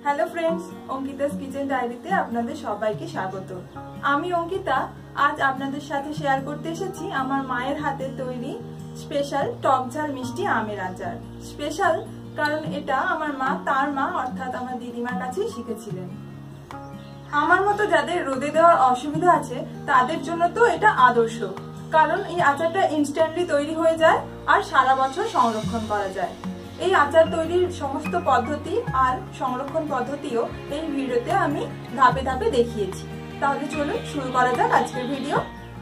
Hello friends, Ankita's kitchen ডায়েরিতে আপনাদের সবাইকে স্বাগত। আমি অঙ্কিতা আজ আপনাদের সাথে শেয়ার করতে এসেছি আমার মায়ের হাতে তৈরি স্পেশাল টক ঝাল মিষ্টি আমের আচার। স্পেশাল কারণ এটা আমার মা তার মা অর্থাৎ আমার দিদিমার কাছেই শিখেছিলেন। আমার মতো যাদের রোদে দেওয়ার অসুবিধা আছে তাদের জন্য তো এটা আদর্শ, কারণ এই আচারটা ইনস্ট্যান্টলি তৈরি হয়ে যায় আর সারা বছর সংরক্ষণ করা যায়। এই আচার তৈরির সমস্ত পদ্ধতি আর সংরক্ষণ পদ্ধতিও এই ভিডিওতে আমি ধাপে ধাপে দেখিয়েছি। তাহলে চলুন শুরু করা যাক আজকের ভিডিও।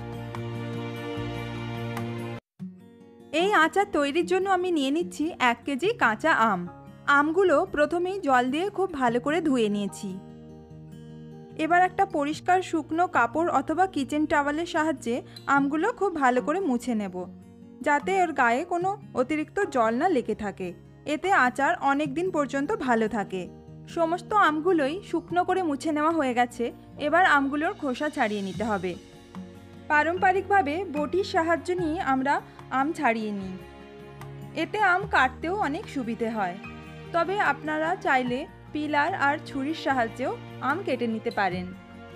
এই আচার তৈরির জন্য আমি নিয়ে নিচ্ছি 1 কেজি কাঁচা আম। আমগুলো প্রথমেই জল দিয়ে খুব ভালো করে ধুয়ে নিয়েছি। এবার একটা পরিষ্কার শুকনো কাপড় অথবা কিচেন টাওয়ালের সাহায্যে আমগুলো খুব ভালো করে মুছে নেব, যাতে এর গায়ে কোনো অতিরিক্ত জল না লেগে থাকে। এতে আচার অনেক দিন পর্যন্ত ভালো থাকে। সমস্ত আমগুলোই শুকনো করে মুছে নেওয়া হয়ে গেছে। এবার আমগুলোর খোসা ছাড়িয়ে নিতে হবে। পারম্পরিকভাবে বটির সাহায্য নিয়ে আমরা আম ছাড়িয়ে নিই। এতে আম কাটতেও অনেক সুবিধে হয়। তবে আপনারা চাইলে পিলার আর ছুরির সাহায্যেও আম কেটে নিতে পারেন।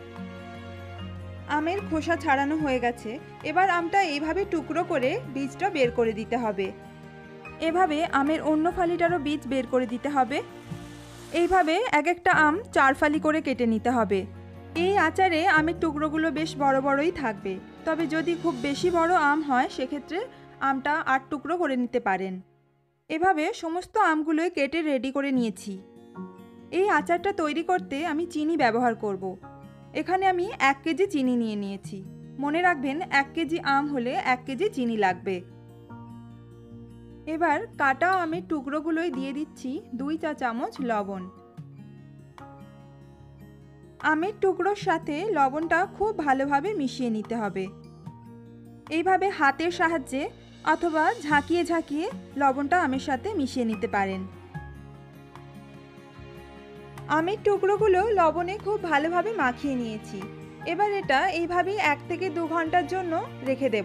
আমের খোসা ছাড়ানো হয়ে গেছে। এবার আমটা এইভাবে টুকরো করে বীজটা বের করে দিতে হবে। এভাবে আমের অন্য ফালিটারও বীজ বের করে দিতে হবে। এইভাবে এক একটা আম 4 ফালি করে কেটে নিতে হবে। এই আচারে আমের টুকরোগুলো বেশ বড় বড়ই থাকবে। তবে যদি খুব বেশি বড় আম হয় সেক্ষেত্রে আমটা 8 টুকরো করে নিতে পারেন। এভাবে সমস্ত আমগুলোই কেটে রেডি করে নিয়েছি। এই আচারটা তৈরি করতে আমি চিনি ব্যবহার করব। এখানে আমি 1 কেজি চিনি নিয়ে নিয়েছি। মনে রাখবেন 1 কেজি আম হলে 1 কেজি চিনি লাগবে। এবার কাটা আমের টুকরোগুলোই দিয়ে দিচ্ছি 2 চা চামচ লবণ। আমের টুকরোর সাথে লবণটা খুব ভালোভাবে মিশিয়ে নিতে হবে। এইভাবে হাতের সাহায্যে অথবা ঝাঁকিয়ে ঝাঁকিয়ে লবণটা আমের সাথে মিশিয়ে নিতে পারেন। আমের টুকরোগুলো লবণে খুব ভালোভাবে মাখিয়ে নিয়েছি। এবার এটা এইভাবেই 1 থেকে 2 ঘন্টার জন্য রেখে দেব।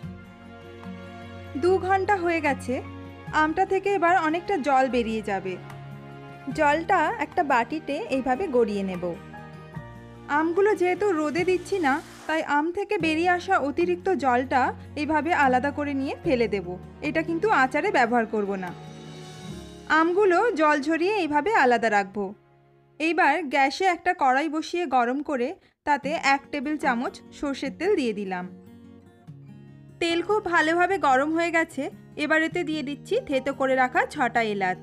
2 ঘন্টা হয়ে গেছে। আমটা থেকে এবার অনেকটা জল বেরিয়ে যাবে। জলটা একটা বাটিতে এইভাবে গড়িয়ে নেব। আমগুলো যেহেতু রোদে দিচ্ছি না, তাই আম থেকে বেরিয়ে আসা অতিরিক্ত জলটা এইভাবে আলাদা করে নিয়ে ফেলে দেব। এটা কিন্তু আচারে ব্যবহার করব না। আমগুলো জল ঝরিয়ে এইভাবে আলাদা রাখবো। এইবার গ্যাসে একটা কড়াই বসিয়ে গরম করে তাতে 1 টেবিল চামচ সরষের তেল দিয়ে দিলাম। তেল খুব ভালোভাবে গরম হয়ে গেছে। এবার এতে দিয়ে দিচ্ছি থেতো করে রাখা 6টা এলাচ।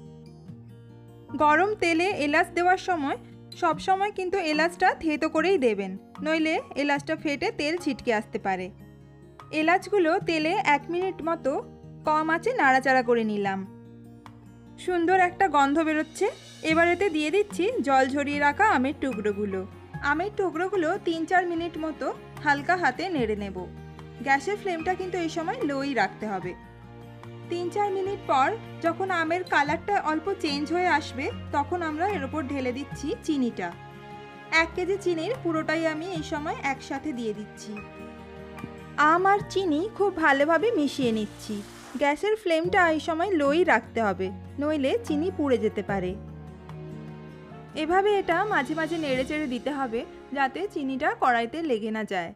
গরম তেলে এলাচ দেওয়ার সময় সবসময় কিন্তু এলাচটা থেতো করেই দেবেন, নইলে এলাচটা ফেটে তেল ছিটকে আসতে পারে। এলাচগুলো তেলে 1 মিনিট মতো কম আঁচে নাড়াচাড়া করে নিলাম। সুন্দর একটা গন্ধ বেরোচ্ছে। এবার এতে দিয়ে দিচ্ছি জল ঝরিয়ে রাখা আমের টুকরোগুলো। আমের টুকরোগুলো 3-4 মিনিট মতো হালকা হাতে নেড়ে নেব। গ্যাসের ফ্লেমটা কিন্তু এই সময় লোই রাখতে হবে। 3-4 মিনিট পর যখন আমের কালারটা অল্প চেঞ্জ হয়ে আসবে তখন আমরা এর উপর ঢেলে দিচ্ছি চিনিটা। 1 কেজি চিনির পুরোটাই আমি এই সময় একসাথে দিয়ে দিচ্ছি। আম আর চিনি খুব ভালোভাবে মিশিয়ে নিচ্ছি। গ্যাসের ফ্লেমটা এই সময় লোই রাখতে হবে, নইলে চিনি পুড়ে যেতে পারে। এভাবে এটা মাঝে মাঝে নেড়ে চেড়ে দিতে হবে যাতে চিনিটা কড়াইতে লেগে না যায়।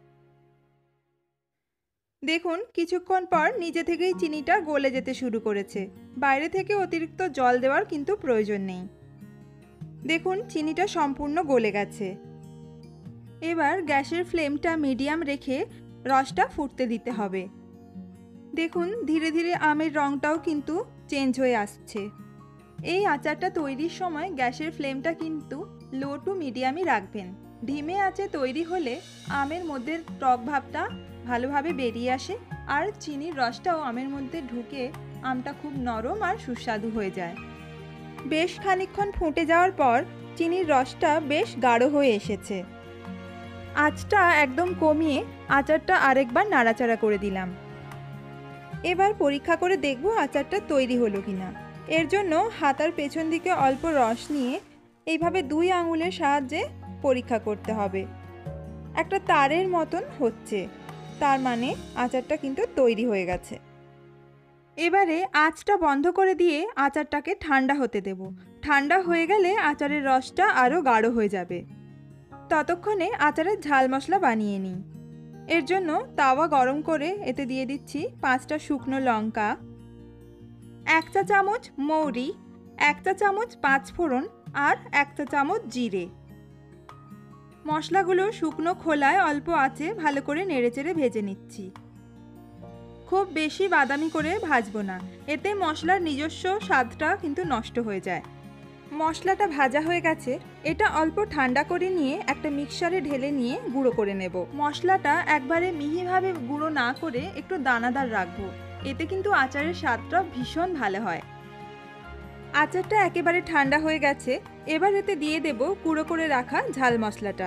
দেখুন কিছুক্ষণ পর নিজে থেকেই চিনিটা গলে যেতে শুরু করেছে। বাইরে থেকে অতিরিক্ত জল দেওয়ার কিন্তু প্রয়োজন নেই। দেখুন চিনিটা সম্পূর্ণ গলে গেছে। এবার গ্যাসের ফ্লেমটা মিডিয়াম রেখে রসটা ফুটতে দিতে হবে। দেখুন ধীরে ধীরে আমের রঙটাও কিন্তু চেঞ্জ হয়ে আসছে। এই আচারটা তৈরির সময় গ্যাসের ফ্লেমটা কিন্তু লো টু মিডিয়ামই রাখবেন। ধিমে আঁচে তৈরি হলে আমের মধ্যে টক ভাবটা ভালোভাবে বেরিয়ে আসে আর চিনির রসটাও আমের মধ্যে ঢুকে আমটা খুব নরম আর সুস্বাদু হয়ে যায়। বেশ খানিকক্ষণ ফুটে যাওয়ার পর চিনির রসটা বেশ গাঢ় হয়ে এসেছে। আঁচটা একদম কমিয়ে আচারটা আরেকবার নাড়াচাড়া করে দিলাম। এবার পরীক্ষা করে দেখব আচারটা তৈরি হলো কিনা। এর জন্য হাতার পেছন দিকে অল্প রস নিয়ে এইভাবে 2 আঙুলের সাহায্যে পরীক্ষা করতে হবে। একটা তারের মতন হচ্ছে, তার মানে আচারটা কিন্তু তৈরি হয়ে গেছে। এবারে আঁচটা বন্ধ করে দিয়ে আচারটাকে ঠান্ডা হতে দেব। ঠান্ডা হয়ে গেলে আচারের রসটা আরও গাঢ় হয়ে যাবে। ততক্ষণে আচারের ঝাল মশলা বানিয়ে নিই। এর জন্য তাওয়া গরম করে এতে দিয়ে দিচ্ছি 5টা শুকনো লঙ্কা, 1 চা চামচ মৌরি, 1 চা চামচ 5 ফোড়ন আর 1 চা চামচ জিরে। মশলাগুলো শুকনো খোলায় অল্প আঁচে ভালো করে নেড়েচেড়ে ভেজে নিচ্ছি। খুব বেশি বাদামি করে ভাজবো না, এতে মশলার নিজস্ব স্বাদটা কিন্তু নষ্ট হয়ে যায়। মশলাটা ভাজা হয়ে গেছে, এটা অল্প ঠান্ডা করে নিয়ে একটা মিক্সারে ঢেলে নিয়ে গুঁড়ো করে নেব। মশলাটা একবারে মিহিভাবে গুঁড়ো না করে একটু দানাদার রাখবো, এতে কিন্তু আচারের স্বাদটা ভীষণ ভালো হয়। আচারটা একেবারে ঠান্ডা হয়ে গেছে, এবার এতে দিয়ে দেব গুঁড়ো করে রাখা ঝাল মশলাটা।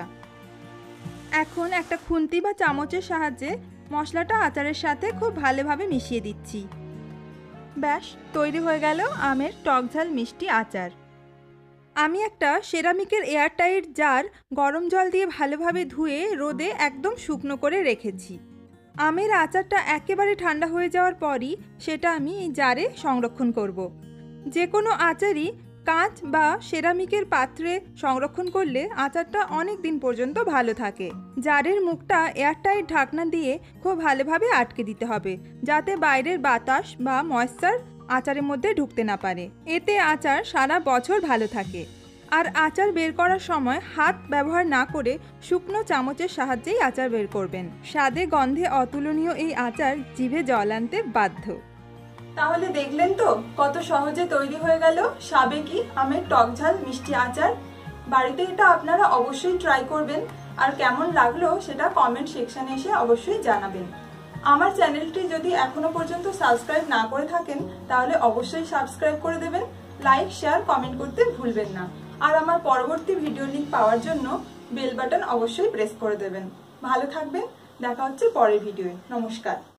এখন একটা খুন্তি বা চামচের সাহায্যে মশলাটা আচারের সাথে খুব ভালোভাবে মিশিয়ে দিচ্ছি। ব্যাস তৈরি হয়ে গেল আমের টকঝাল মিষ্টি আচার। আমি একটা সেরামিকের এয়ারটাইট জার গরম জল দিয়ে ভালোভাবে ধুয়ে রোদে একদম শুকনো করে রেখেছি। আমের আচারটা একেবারে ঠান্ডা হয়ে যাওয়ার পরই সেটা আমি এই জারে সংরক্ষণ করব। যে কোনো আচারই কাঁচ বা সেরামিকের পাত্রে সংরক্ষণ করলে আচারটা অনেক দিন পর্যন্ত ভালো থাকে। জারের মুখটা এয়ারটাইট ঢাকনা দিয়ে খুব ভালোভাবে আটকে দিতে হবে, যাতে বাইরের বাতাস বা ময়েশ্চার আচারের মধ্যে ঢুকতে না পারে। এতে আচার সারা বছর ভালো থাকে। আর আচার বের করার সময় হাত ব্যবহার না করে শুকনো চামচের সাহায্যেই আচার বের করবেন। স্বাদে গন্ধে অতুলনীয় এই আচার জিভে জল আনতে বাধ্য। তাহলে দেখলেন তো কত সহজে তৈরি হয়ে গেল সাবেকি আমের টকঝাল মিষ্টি আচার। বাড়িতে এটা আপনারা অবশ্যই ট্রাই করবেন, আর কেমন লাগলো সেটা কমেন্ট সেকশনে এসে অবশ্যই জানাবেন। আমার চ্যানেলটি যদি এখনো পর্যন্ত সাবস্ক্রাইব না করে থাকেন তাহলে অবশ্যই সাবস্ক্রাইব করে দেবেন, লাইক শেয়ার কমেন্ট করতে ভুলবেন না। আর আমার পরবর্তী ভিডিও লিংক পাওয়ার জন্য বেল বাটন অবশ্যই প্রেস করে দেবেন। ভালো থাকবেন, দেখা হচ্ছে পরের ভিডিওয়ে। নমস্কার।